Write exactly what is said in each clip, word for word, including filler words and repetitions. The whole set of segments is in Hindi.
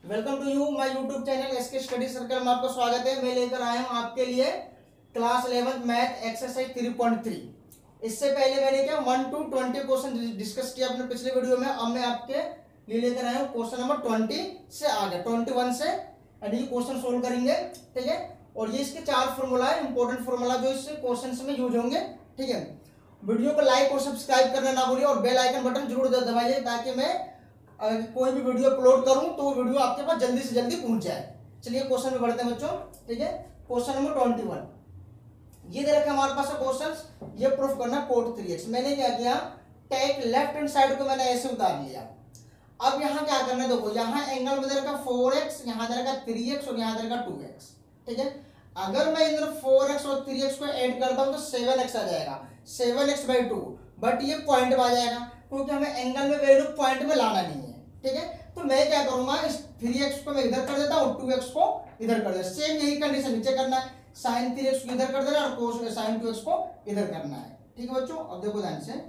Welcome to you my YouTube channel SK study circle में आपका स्वागत है। मैं लेकर आया हूं आपके लिए class eleventh math exercise three point three. इससे पहले मैंने क्या one to twenty question discuss किया अपने पिछले वीडियो में। अब मैं आपके लिए लेकर आया हूं क्वेश्चन नंबर ट्वेंटी से आगे ट्वेंटी वन से यानी कि क्वेश्चन सोल्व करेंगे। ठीक है, और ये इसके चार फॉर्मूला है, इंपॉर्टेंट फॉर्मूला जो इस क्वेश्चन में यूज होंगे। ठीक है, वीडियो को लाइक और सब्सक्राइब करना ना भूलिए और बेल आइकन बटन जरूर दबाइए ताकि मैं अगर कोई भी वीडियो अपलोड करूं तो वो वीडियो आपके पास जल्दी से जल्दी पहुंच जाए। चलिए क्वेश्चन में बढ़ते हैं बच्चों। ठीक है, क्वेश्चन नंबर ट्वेंटी वन ये दे रखा है हमारे पास क्वेश्चन। ये प्रूफ करना कोट थ्री एक्स। मैंने क्या किया, टेक लेफ्ट हैंड साइड को मैंने ऐसे उतार लिया। अब यहाँ क्या करना है, देखो यहाँ एंगल में दे रखा फोर एक्स, यहाँ दे रखा थ्री एक्स और यहाँ दे रखा टू एक्स। ठीक है, अगर मैं इधर फोर एक्स और थ्री एक्स को ऐड करता हूं तो सेवन एक्स आ जाएगा, seven x by two. But ये पॉइंट में आ जाएगा क्योंकि हमें एंगल में वैल्यू पॉइंट में लाना नहीं है। ठीक है, तो मैं क्या करूंगा, इस थ्री एक्स को मैं इधर कर देता हूँ, टू एक्स को इधर कर देता। सेम यही कंडीशन नीचे करना है, साइन थ्री एक्स को इधर कर देना और कोस साइन टू एक्स को इधर करना है। ठीक है बच्चों, अब देखो ध्यान से,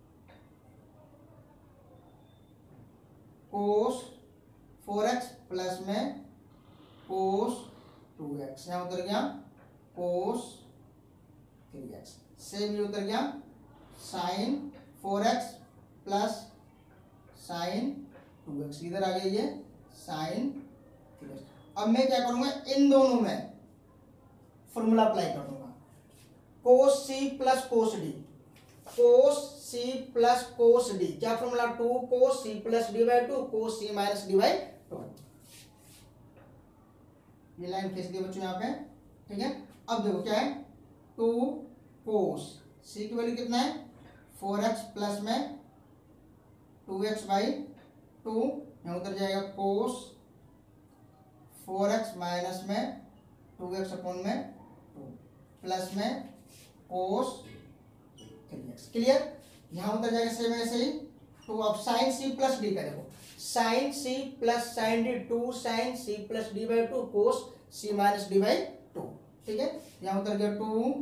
कोस फोर एक्स प्लस में कोस टू एक्स, यहां उतर गया कोस थ्री एक्स। सेम ये उतर गया sine four x plus sine two x, इधर आ गया ये साइन थ्री एक्स। अब मैं क्या करूंगा, इन दोनों में फॉर्मूला अप्लाई कर दूंगा, cos C plus cos D, cos C plus cos D. क्या formula, two cos C plus D by two, cos C minus D by two. ये लाइन खींच दी बच्चों यहाँ पे। ठीक है, अब देखो क्या है, टू कोस सी की वैल्यू कितना है, फोर एक्स प्लस में टू एक्स बाई टू, यहाँ उतर जाएगा कोस फोर एक्स माइनस में टू एक्स अपॉन में टू प्लस में कोस थ्री एक्स। क्लियर, यहाँ उतर जाएगा सेम ऐसे ही टू। अब साइन सी प्लस डी का देखो, sine C plus sine D, two sine C plus D by two cos C minus D by two. ठीक है, यहाँ उतर गया two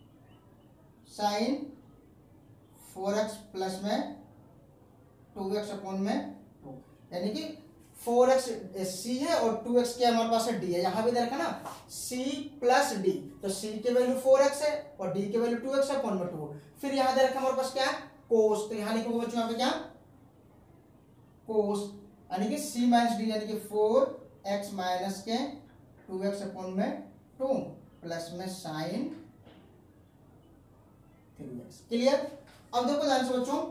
sine four x plus में टू एक्स अपॉन में टू, यानी कि फोर एक्स सी है और टू एक्स क्या हमारे पास है, डी है। यहाँ भी देखा ना, सी प्लस डी, तो सी की वैल्यू फोर एक्स है और डी की वैल्यू टू एक्स है अपॉन में टू। फिर यहाँ दे रखा हमारे पास क्या, कोस, तो यहाँ लिखोगे बच्चों यहाँ पे क्या, कोस यानी कि सी माइनस डी यानी कि फोर एक्स माइनस के टू एक्स अपॉन में टू प्लस में साइन थ्री एक्स। क्लियर, अब देखो ध्यान से बच्चों,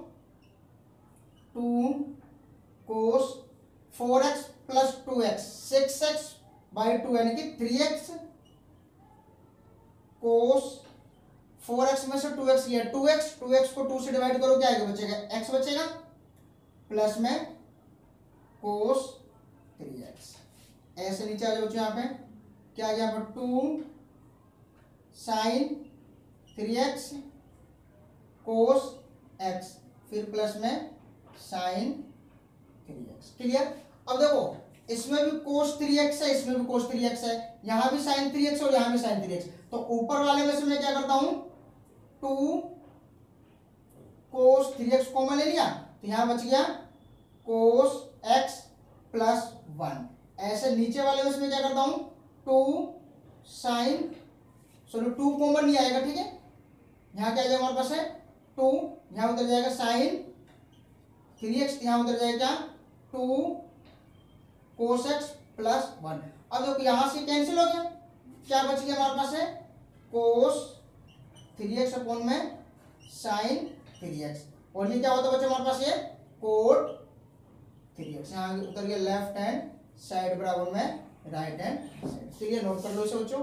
two cos four x plus two x, six x by two यानी कि three x, cos four x में से टू एक्स लिया, टू एक्स, टू एक्स को टू से डिवाइड करो क्या आएगा, बचेगा एक्स बचेगा, प्लस में कोस थ्री एक्स। ऐसे नीचे आ जाओ यहाँ पे, क्या आ गया यहाँ पर, two sine three x cos x, फिर प्लस में साइन थ्री एक्स। क्लियर, अब देखो इसमें भी कोस थ्री एक्स है, इसमें भी कोस थ्री एक्स है, यहां भी साइन थ्री एक्स और यहां भी साइन थ्री एक्स। तो ऊपर वाले में से मैं क्या करता हूं, two cos three x common ले लिया तो यहां बच गया कोस एक्स प्लस वन। ऐसे नीचे वाले में से मैं क्या करता हूं, two sine, sorry two common नहीं आएगा। ठीक है, यहां क्या आ जाएगा हमारे पास है टू, यहां उतर जाएगा साइन थ्री एक्स, यहां उतर जाएगा two cos x plus one. अब देखो यहां से कैंसिल हो गया, क्या बच गया हमारे पास है, कोस थ्री एक्स अपॉन में साइन थ्री एक्स, और ये क्या होता है बच्चों हमारे पास, ये कोट थ्री एक्स। यहां उतर गया लेफ्ट हैंड साइड बराबर में right hand side. Clear, note कर लो इसे बच्चों।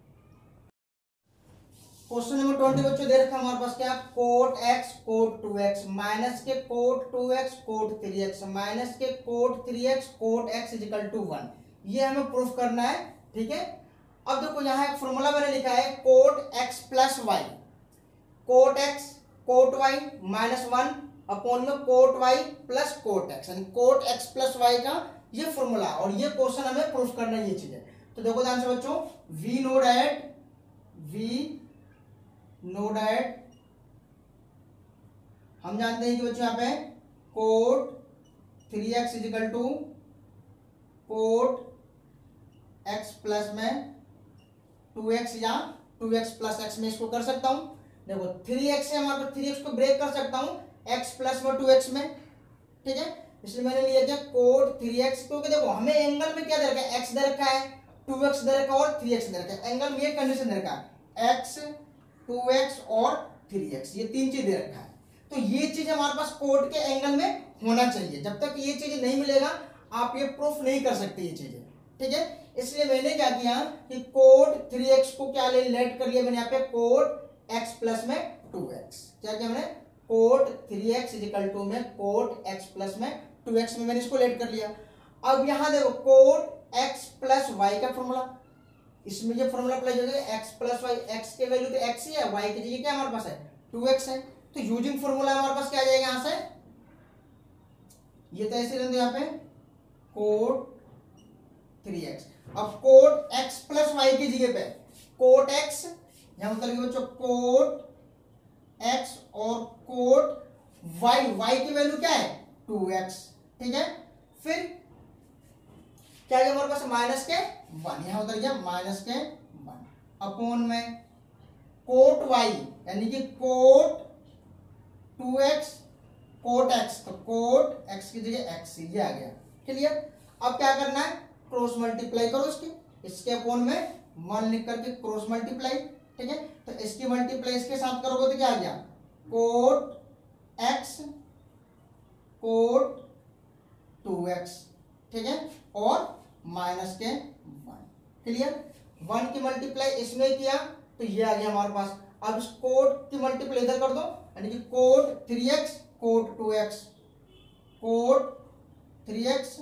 क्वेश्चन नंबर ट्वेंटी बच्चों दे रखा हमारे पास क्या, cot x cot two x minus के cot two x cot three x minus के cot three x cot x is equal to one. ये हमें प्रूफ करना है। ठीक है, अब देखो यहाँ एक फॉर्मूला मैंने लिखा है, cot x plus y, cot x cot y minus one upon में cot y plus cot x, यानी कोट एक्स प्लस वाई का ये फॉर्मूला, और ये क्वेश्चन हमें प्रूफ करना है ये चीजें। तो देखो ध्यान से बच्चों, we know that we know that हम जानते हैं कि बच्चों यहाँ पे cot three x is equal to cot x plus में टू एक्स या टू एक्स प्लस एक्स में इसको कर सकता हूं। देखो थ्री एक्स है हमारे पास, थ्री एक्स को ब्रेक कर सकता हूं एक्स प्लस में टू एक्स में, ठीक है। इसलिए मैंने लिया क्या कोट थ्री एक्स, क्योंकि देखो हमें एंगल में क्या दे रखा है, एक्स दे रखा है, टू एक्स दे रखा है और थ्री एक्स दे रखा है। एंगल में ये कंडीशन दे रखा है एक्स, टू एक्स और थ्री एक्स, ये तीन चीज दे रखा है। तो ये चीज हमारे पास कोड के एंगल में होना चाहिए। जब तक ये चीज नहीं मिलेगा आप ये प्रूफ नहीं कर सकते ये चीजें, ठीक है। इसलिए मैंने क्या किया कि कोड थ्री एक्स को क्या ले लेट कर लिया मैंने यहाँ पे कोड एक्स प्लस में टू एक्स। क्या किया मैंने, cot three x is equal to में कोड एक्स प्लस में टू एक्स में मैंने इसको लेट कर लिया। अब यहाँ देखो कोड एक्स प्लस वाई का फॉर्मूला, इसमें ये फॉर्मूला अप्लाई हो जाएगा एक्स प्लस वाई, एक्स के वैल्यू तो एक्स ही है, वाई की जगह क्या हमारे पास है टू एक्स है। तो यूजिंग फॉर्मूला हमारे पास क्या आ जाएगा यहाँ से, ये तो ऐसे रहते यहाँ पे कोड थ्री एक्स। अब कोड एक्स प्लस वाई की जगह पे कोट एक्स, यहां मतलब बच्चों कोट एक्स और कोट वाई, वाई की वैल्यू क्या है टू एक्स, ठीक है। फिर क्या है हमारे पास माइनस के वन, यहां उतर गया माइनस के वन अपॉन में कोट वाई यानी कि cot two x cot x, तो कोट एक्स की जगह एक्स ये आ गया, क्लियर। अब क्या करना है, क्रॉस मल्टीप्लाई करो इसकी, इसके अपॉन में वन लिख करके क्रॉस मल्टीप्लाई, ठीक है। तो इसकी मल्टीप्लाई इसके साथ करोगे तो क्या आ गया cot x cot two x, ठीक है, और माइनस के वन, क्लियर। वन की मल्टीप्लाई इसमें किया तो ये आ गया हमारे पास। अब इस कोट की मल्टीप्लाई इधर कर दो यानी कि cot three x cot two x cot three x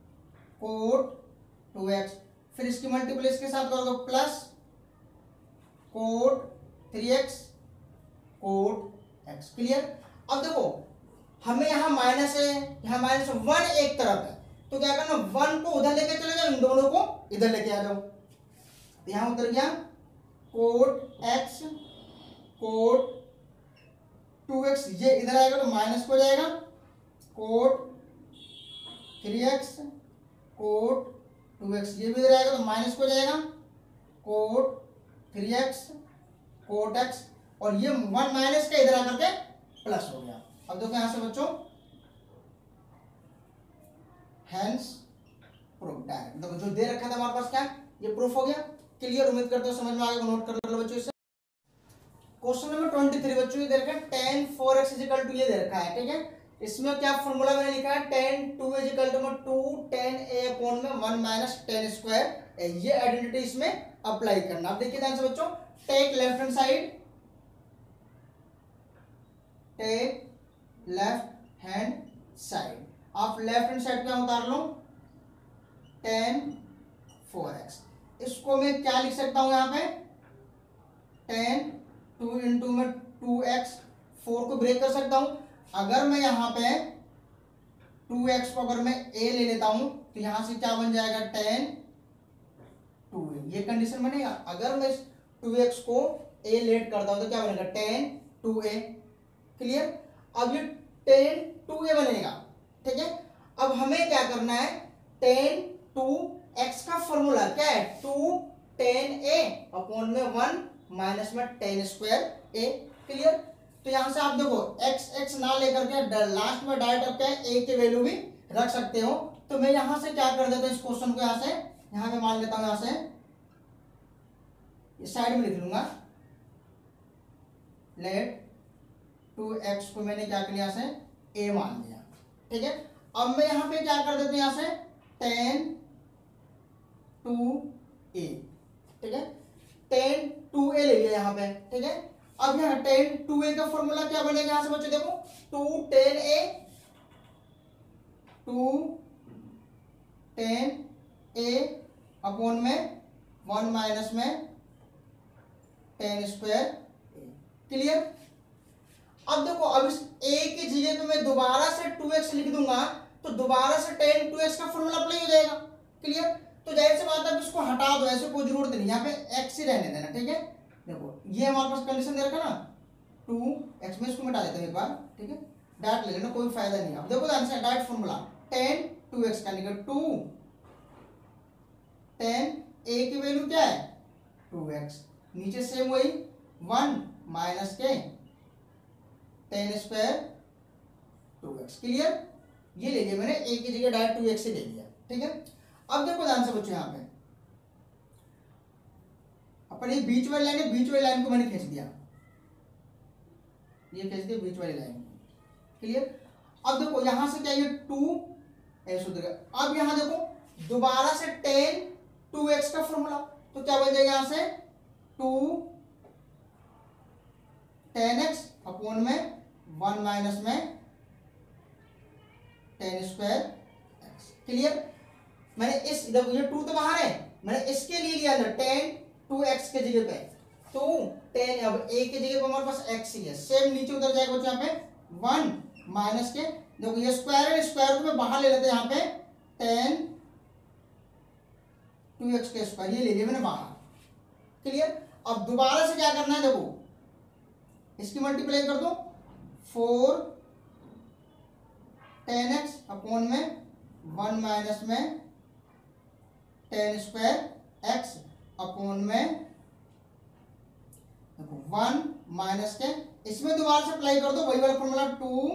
cot two x, फिर इसकी मल्टीप्लाई इसके साथ करोगे plus cot three x cot x, clear. अब देखो हमें यहाँ माइनस है, यहाँ माइनस वन एक तरफ है, तो क्या करना वन को उधर लेके चले जाओ, इन दोनों को इधर लेके आ जाओ। तो यहाँ उतर गया cot x cot two x, ये इधर आएगा तो माइनस हो जाएगा cot three x cot two x, ये भी इधर आएगा तो माइनस हो जाएगा cot three x cot x, और ये वन माइनस का इधर आकर के प्लस हो गया। अब देखो यहां से बच्चों हैंस प्रूफ डायरेक्ट, देखो जो दे रखा था हमारे पास क्या ये प्रूफ हो गया, क्लियर। उम्मीद करते हो समझ में आ गया, नोट कर लो बच्चों इसे। क्वेश्चन नंबर ट्वेंटी थ्री बच्चों ये दे रखा है tan four x is equal to, ये दे रखा है, ठीक है। इसमें क्या फॉर्मूला मैंने लिखा है टेन टू इजिकल टू में टू टेन ए अपॉन में वन माइनस टेन स्क्वायर, ये आइडेंटिटी इसमें अप्लाई करना। अब देखिए ध्यान से बच्चों, take left hand side, take left hand side, आप लेफ्ट हैंड साइड पे उतार लो टेन फोर एक्स, इसको मैं क्या लिख सकता हूं यहाँ पे टेन टू इंटू में टू एक्स, फोर को ब्रेक कर सकता हूं। अगर मैं यहाँ पे टू एक्स को अगर मैं ए ले लेता हूं तो यहां से क्या बन जाएगा टेन टू ए, ये कंडीशन बनेगा। अगर मैं टू एक्स को ए लेट करता हूं तो क्या बनेगा टेन टू ए, क्लियर। अब ये टेन टू ए बनेगा, ठीक है। अब हमें क्या करना है टेन टू एक्स का फॉर्मूला क्या है टू टेन ए अपॉन में वन माइनस में टेन स्क्वायर ए, क्लियर। तो यहां से आप देखो x x ना लेकर के लास्ट में डायरेक्ट अपने a की वैल्यू भी रख सकते हो। तो मैं यहां से क्या कर देता हूं इस क्वेश्चन को, यहां से यहां मैं मान लेता हूं, यहां से इस साइड में लिख लूंगा लेट टू एक्स को मैंने क्या किया यहां से a मान लिया, ठीक है। अब मैं यहां पे क्या कर देता हूं यहां से टेन टू ए, ठीक है, टेन टू ए ले लिया यहां पे, ठीक है। अब यहाँ टेन टू ए का फॉर्मूला क्या बनेगा यहां से बच्चों देखो two tan A two tan A upon में वन माइनस में टेन स्क्वायर, क्लियर। अब देखो अब इस ए की जगह पे मैं दोबारा से टू एक्स लिख दूंगा तो दोबारा से टेन टू एक्स का फॉर्मूला अप्लाई हो जाएगा, क्लियर। तो जाहिर सी बात है इसको हटा दो, ऐसे कोई जरूरत नहीं, यहाँ पे एक्स ही रहने देना, ठीक है। देखो ये हमारे पास कंडीशन दे रखा ना टू एक्स में, इसको मिटा देते हैं एक बार, ठीक है, डायरेक्ट ले लेना कोई फायदा नहीं। अब देखो answer direct formula tan two x का निकल टू टेन, ए की वैल्यू क्या है टू एक्स, नीचे सेम वही वन माइनस के tan square two x. Clear, ये ले लिया मैंने, ए की जगह डायरेक्ट टू एक्स से ले लिया। ठीक है, अब देखो ध्यान से बच्चों, यहाँ पे अपन ये बीच वाली लाइन है, बीच वाली लाइन को मैंने खींच दिया, ये खींच दिया बीच वाली लाइन। क्लियर, अब देखो यहां से क्या ये टू ऐसे उधर, अब यहां देखो दोबारा से टेन टू एक्स का फॉर्मूला, तो क्या बन जाएगा यहां से टू टेन एक्स अपॉन में वन माइनस में टेन स्क्वायर एक्स। क्लियर, मैंने इस देखो ये टू तो बाहर है, मैंने इसके लिए लिया अंदर टेन टू एक्स के जगह पे, तो टेन अब ए के जगह पे हमारे पास एक्स ही है, सेम नीचे उधर जाएगा बच्चों यहाँ पे वन माइनस के, देखो ये स्क्वायर है, स्क्वायर को मैं बाहर ले लेते हैं यहाँ पे टेन टू एक्स के स्क्वायर, ये ले लिया मैंने बाहर। क्लियर, अब दोबारा से क्या करना है, देखो इसकी मल्टीप्लाई कर दो फोर टेन एक्स अपॉन में वन माइनस में टेन स्क्वायर एक्स अपॉन में देखो वन माइनस के, इसमें दोबारा से अप्लाई कर दो वही वाला formula two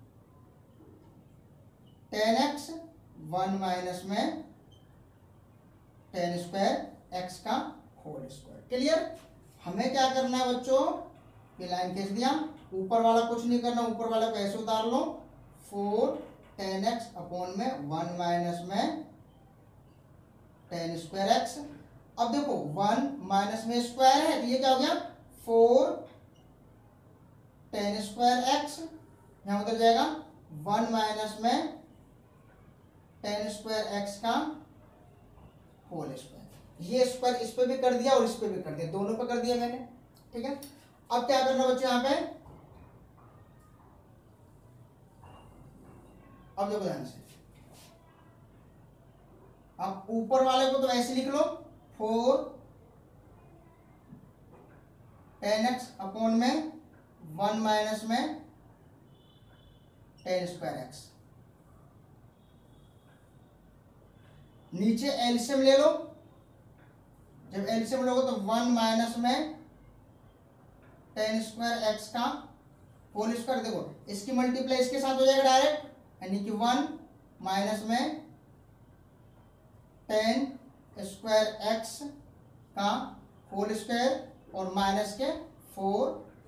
tan x one minus में टेन स्क्वायर एक्स का होल स्क्वायर। क्लियर, हमें क्या करना है बच्चों, ये लाइन खींच दिया, ऊपर वाला कुछ नहीं करना, ऊपर वाला को ऐसे उतार लो, फोर टेन एक्स अपॉन में वन माइनस में टेन स्क्वायर एक्स। अब देखो वन माइनस में स्क्वायर है, तो ये क्या हो गया फोर टेन स्क्वायर एक्स, यहां उधर जाएगा वन माइनस में टेन स्क्वायर एक्स का होल स्क्वायर। ये स्क्वायर इस पे भी कर दिया और इस पे भी कर दिया, दोनों पे कर दिया मैंने। ठीक है, अब क्या करना बच्चों यहाँ पे, अब देखो ध्यान से, अब ऊपर वाले को तो ऐसे लिख लो फोर टेन एक्स अपॉन में वन माइनस में टेन स्क्वायर एक्स, नीचे एलसीएम ले लो, जब एलसीएम लोगे तो वन माइनस में टेन स्क्वायर एक्स का होल स्क्वायर, देखो इसकी मल्टीप्लाई इसके साथ हो जाएगा डायरेक्ट, यानी कि वन माइनस में टेन स्क्वायर एक्स का होल स्क्वायर और माइनस के four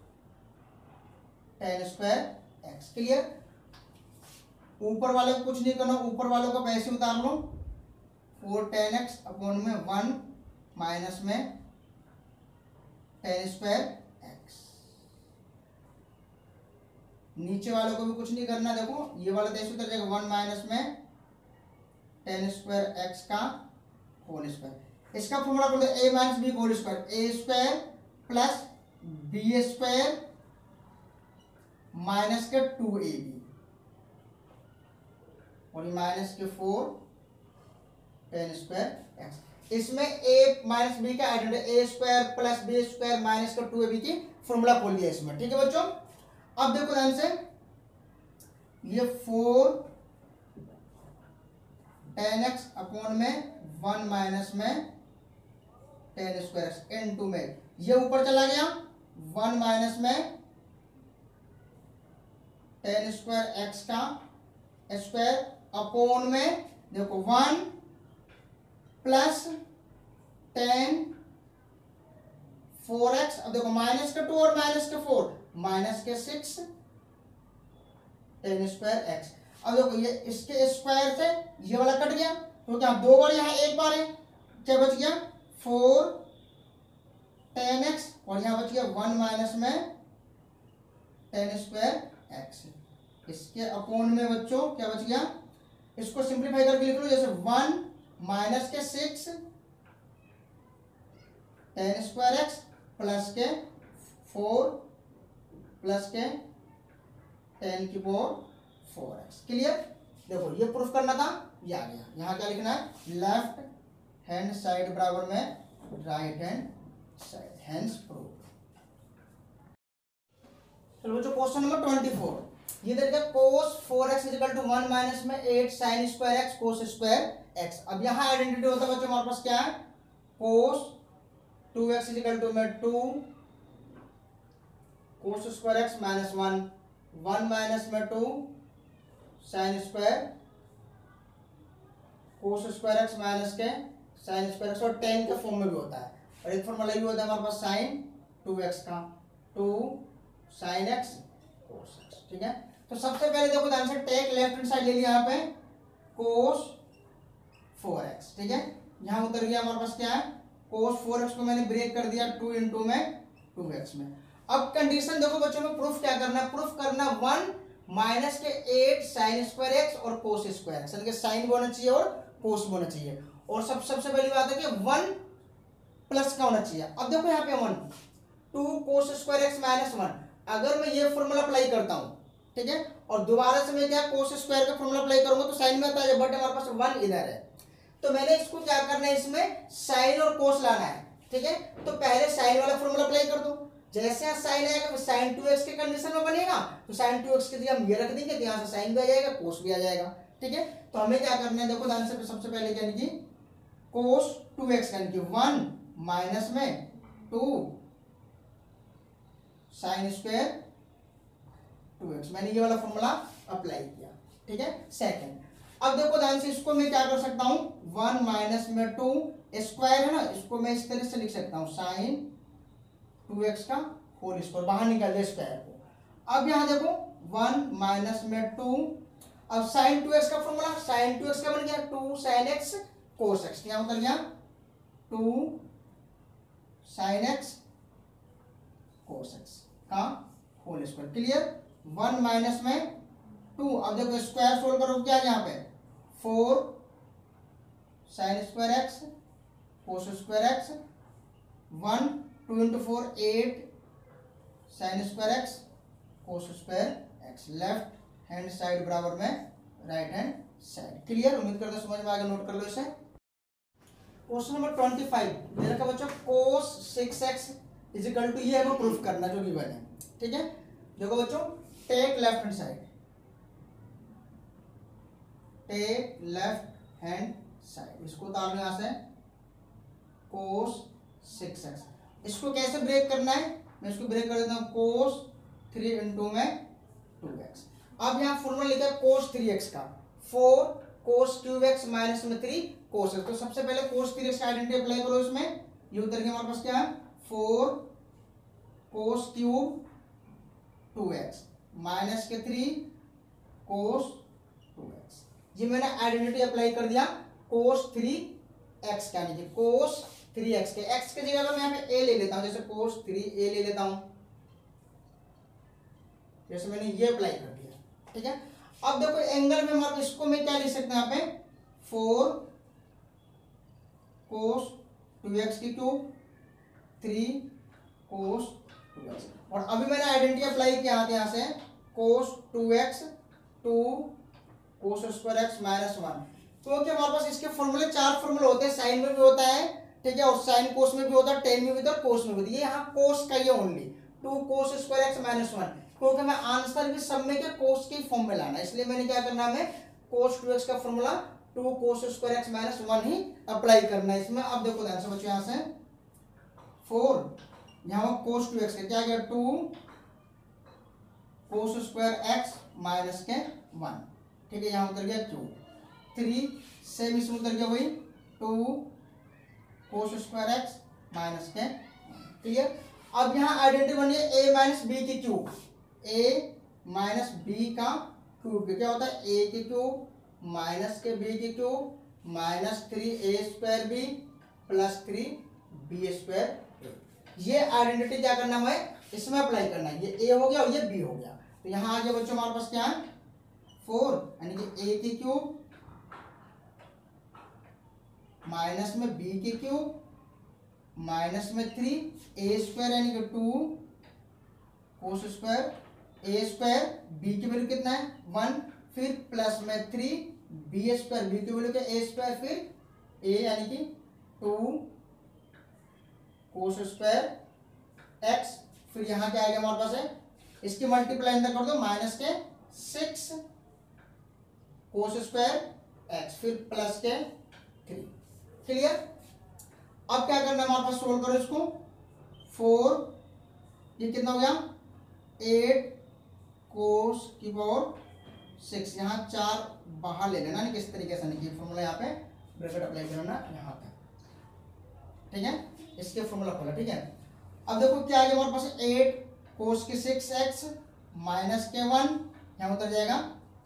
tan square x. Clear, ऊपर वाले को कुछ नहीं करना, ऊपर वालों को वैसे उतार लो, फोर टेन एक्स अपॉन में वन माइनस में टेन स्क्वायर एक्स, नीचे वालों को भी कुछ नहीं करना, देखो ये वाला तो ऐसे उतर जाएगा वन माइनस में टेन स्क्वायर एक्स का होल स्क्वायर। इसका फॉर्मूला बोलते हैं a minus b whole square, a square plus b square minus के टू ए बी और माइनस के फोर टेन स्क्वायर एक्स। इसमें ए माइनस बी का identity, a square plus b square minus का टू ए बी की फॉर्मूला खोल दिया इसमें। ठीक है बच्चों, अब देखो ध्यान से, ये फोर टेन एक्स अपॉन में वन माइनस में tan square x into में, ये ऊपर चला गया वन माइनस में टेन स्क्वायर एक्स का स्क्वायर अपॉन में देखो one plus tan four x, अब देखो माइनस का टू और माइनस का फोर, माइनस के सिक्स टेन स्क्वायर एक्स। अब देखो ये इसके स्क्वायर से ये वाला कट गया, तो क्या दो बार यहाँ एक बार है, क्या बच गया फोर टेन एक्स और यहाँ बच गया वन माइनस में टेन स्क्वायर एक्स। इसके अपोन में बच्चों क्या बच गया, इसको सिंप्लीफाई करके लिख लो, जैसे वन माइनस के six tan square x plus के फोर प्लस के टेन की पावर फोर एक्स। क्लियर, देखो ये प्रूफ करना था, ये आ गया। यहाँ क्या लिखना है, लेफ्ट हैंड साइड बराबर में right hand side, hence proof. चलो बच्चों क्वेश्चन नंबर ट्वेंटी फोर, ये देखिए cos four x is equal to one minus में eight sin square x cos square x. अब यहाँ आइडेंटिटी होता है बच्चों हमारे पास क्या है, cos two x is equal to में two cos square x minus one, one minus में two sin square cos square x minus के साइन स्क्वायर एक्स, और टेन के फॉर्म में भी होता है। और एक फॉर्मूला भी होता है हमारे पास साइन टू एक्स का, two sin x cos x. ठीक है, तो सबसे पहले देखो ध्यान से, टेक लेफ्ट हैंड साइड ले लिया यहाँ पे कोस फोर एक्स। ठीक है, यहाँ उतर गया हमारे पास क्या है, कोस फोर एक्स को मैंने ब्रेक कर दिया टू इंटू में टू एक्स में। अब कंडीशन देखो बच्चों में, प्रूफ क्या करना है, प्रूफ करना वन माइनस के एट साइन स्क्वायर एक्स और कोस स्क्वायर एक्स, यानी कि साइन भी होना चाहिए और कोस भी होना चाहिए। और सब सबसे पहली बात है कि वन प्लस का होना चाहिए। अब देखो यहाँ पे one, two cos square x minus one, अगर मैं ये फॉर्मूला अप्लाई करता हूँ, ठीक है, और दोबारा से मैं क्या कोस स्क्वायर का फॉर्मूला अप्लाई करूंगा तो साइन में आता है, बट हमारे पास वन इधर है, तो मैंने इसको क्या करना है, इसमें साइन और कोस लाना है। ठीक है, तो पहले साइन वाला फॉर्मूला अप्लाई कर दो, जैसे यहाँ साइन आएगा साइन टू एक्स के कंडीशन में बनेगा, तो साइन टू एक्स के लिए हम ये रख देंगे, तो यहाँ से साइन भी आ जाएगा कोस भी आ जाएगा। ठीक है, तो हमें क्या करना है, देखो ध्यान से, सबसे पहले यानी कि कोस टू एक्स यानी कि वन माइनस में two sin square two x, मैंने ये वाला फॉर्मूला अप्लाई किया। ठीक है, सेकंड, अब देखो ध्यान से, इसको मैं क्या कर सकता हूं, वन माइनस में टू स्क्वायर है ना, इसको मैं इस तरह से लिख सकता हूं, साइन टू एक्स का होल स्क्वायर, बाहर निकाल दे स्क्वायर को। अब यहां देखो वन माइनस में टू, अब साइन टू एक्स का फॉर्मूला, साइन टू एक्स का बन गया two sin x cos x, क्या उतर गया two sin x cos x का whole square. Clear, one minus में टू, अब देखो स्क्वायर सोल्व करो क्या है यहाँ पे, four sin square x cos square x, one two into four eight sin square x cos square x, left hand side बराबर में राइट हैंड साइड। क्लियर, उम्मीद करते समझ में आ गया, नोट कर लो इसे। क्वेश्चन नंबर ट्वेंटी फाइव दे रखा बच्चों, cos six x is equal to, ये हमें प्रूफ करना जो गिवन है। ठीक है, देखो बच्चों, take left hand side, take left hand side, इसको उतारना यहां से, कोस सिक्स एक्स, इसको कैसे ब्रेक करना है, मैं इसको ब्रेक कर देता हूं, कोस थ्री इंटू में टू एक्स। अब यहाँ फॉर्मूला लिखा है कोस थ्री एक्स का, four cos cube x minus में थ्री कोस एक्स। तो सबसे पहले कोस थ्री एक्स का आइडेंटिटी अप्लाई करो इसमें, ये उतर गया हमारे पास क्या है, four cos cube two x minus के थ्री कोस टू एक्स। ये मैंने आइडेंटिटी अप्लाई कर दिया कोस थ्री एक्स का, यानी कि कोस थ्री एक्स के, एक्स के जगह पर मैं यहाँ पे ए ले लेता हूं, जैसे कोस थ्री ए ले लेता हूं, जैसे मैंने ये अप्लाई कर दिया। ठीक है, अब देखो एंगल में हमारे, इसको मैं क्या लिख सकता हूं यहाँ पे, फोर कोस टू एक्स की cube three cos two x, और अभी मैंने आइडेंटिटी अप्लाई किया यहाँ से, cos two x two cos square x minus one, क्योंकि हमारे पास इसके फॉर्मूले चार फॉर्मूले होते हैं, साइन में भी होता है, ठीक है, और साइन कोस में भी होता है, टेन में भी होता है, कोस में भी होता है, ये यहाँ कोस का ही है only, two cos square x minus one, क्योंकि मैं आंसर भी सब में के कोस के फॉर्म में लाना है, इसलिए मैंने क्या करना है, कोस टू एक्स का formula two cos square x minus one ही अप्लाई करना है इसमें। अब देखो ध्यान से बच्चों, यहाँ से फोर, यहाँ कोस टू एक्स का क्या गया, two cos square x minus के वन, ठीक है, यहाँ उतर गया क्यू, थ्री सेम इसमें उतर गया वही two cos square x minus के। क्लियर, अब यहाँ आइडेंटिटी बनी है ए माइनस बी की क्यूब, ए माइनस बी का क्यूब, क्या होता है, ए की क्यूब माइनस के बी की cube minus three a square b plus three b square a. ये आइडेंटिटी क्या करना है, इसमें अप्लाई करना है, ये ए हो गया और ये बी हो गया, तो यहाँ आ गया बच्चों हमारे पास क्या है, फोर यानी कि ए की क्यूब माइनस में बी की क्यूब माइनस में थ्री ए स्क्वायर यानी कि two cos square a square, b की वैल्यू कितना है वन, फिर प्लस में थ्री बी स्क्वायर, बी की वैल्यू क्या ए स्क्वायर, फिर ए यानी कि टू कोस स्क्वायर एक्स, फिर यहाँ क्या आएगा हमारे पास है, इसकी मल्टीप्लाई अंदर कर दो माइनस के सिक्स कोस स्क्वायर एक्स, फिर प्लस के थ्री। क्लियर। अब क्या करना है हमारे पास, सोल्व करो इसको। फोर, ये कितना हो गया, एट कोस की पावर सिक्स, यहाँ चार बाहर ले लेना, नहीं किस तरीके से, नहीं फॉर्मूला यहाँ पे ब्रैकेट अप्लाई करना यहाँ पे, ठीक है, इसके फॉर्मूला खोला, ठीक है। अब देखो क्या है हमारे पास, एट कोस की सिक्स एक्स माइनस के वन, यहाँ उतर जाएगा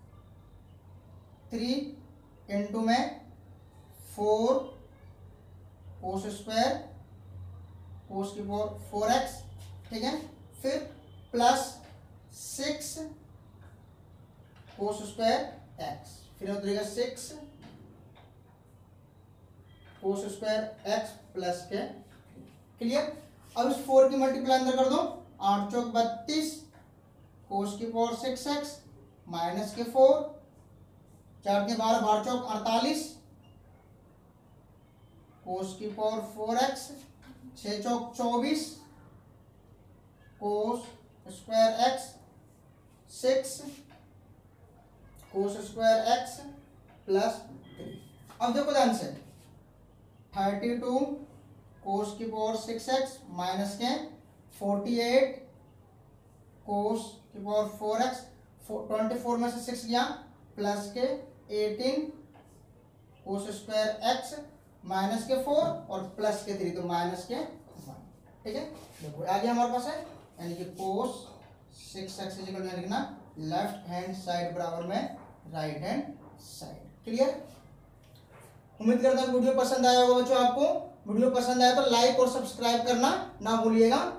थ्री इंटू में फोर कोस स्क्वायर कोस की पावर फोर एक्स, ठीक है, फिर plus six cos square x, फिर उतरेगा six cos square x plus के। क्लियर। अब इस फोर की मल्टीप्लाई अंदर कर दो, आठ चौक बत्तीस कोस की पावर सिक्स एक्स माइनस के फोर, चार के बारह, बारह चौक अड़तालीस कोस की पावर फोर एक्स, छः चौक चौबीस cos square x six cos square x plus three. अब देखो ध्यान से, थर्टी टू कोस की पावर सिक्स एक्स माइनस के फोर्टी एट कोस की power four x, twenty four में से सिक्स गया प्लस के eighteen cos square x minus के फोर और प्लस के थ्री, तो माइनस के वन। ठीक है, देखो आगे हमारे पास है, यानी कि cos six x equal to लिखना लेफ्ट हैंड साइड बराबर में राइट हैंड साइड। क्लियर। उम्मीद करता हूँ वीडियो पसंद आया होगा बच्चों आपको। वीडियो पसंद आया तो लाइक और सब्सक्राइब करना ना भूलिएगा।